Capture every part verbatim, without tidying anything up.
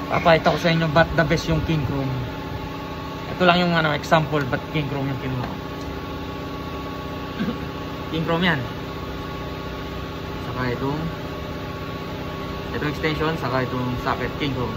Papakita ko sa inyo ba't the best yung king chrome. Ito lang yung ano, example ba't king chrome yung kinuha ko. King chrome yan. Saka itong itong extension, saka itong socket, king chrome.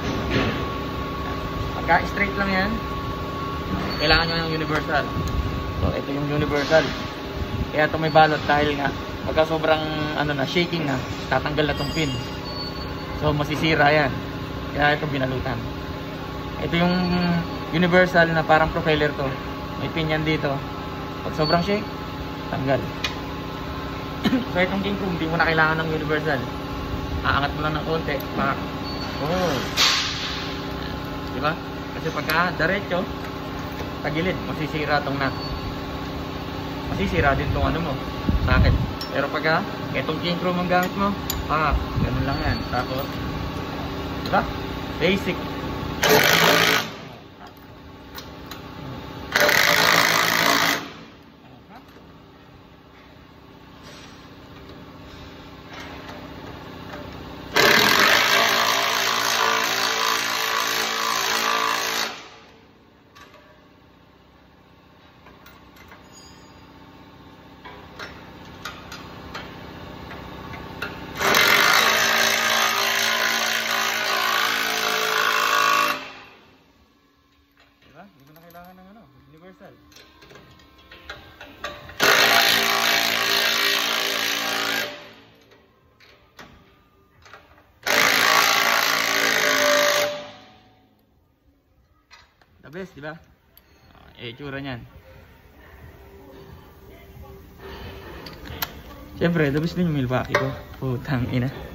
Pagka straight lang yan, kailangan nyo ng universal. So ito yung universal. Kaya ito may balot dahil nga pagka sobrang ano na, shaking na, tatanggal na tong pin. So masisira yan. Kaya ito binalutan. Ito yung universal na parang propeller to. May pin yan dito. Pag sobrang shake, tanggal. So itong king chrome, hindi mo na kailangan ng universal. Aangat mo lang ng konti. Pak. Oh. Diba? Kasi pagka diretso, tagilid, masisira tong nut. Masisira din tong ano mo, socket. Pero pagka itong king chrome ang gamit mo, ah, ganun lang yan. Tapos, diba? Basic. Hindi mo na kailangan ng ano, universal. The best, di ba? Eh, itsura niyan. Siyempre, the best din yung Milwaukee ko. Putang ina.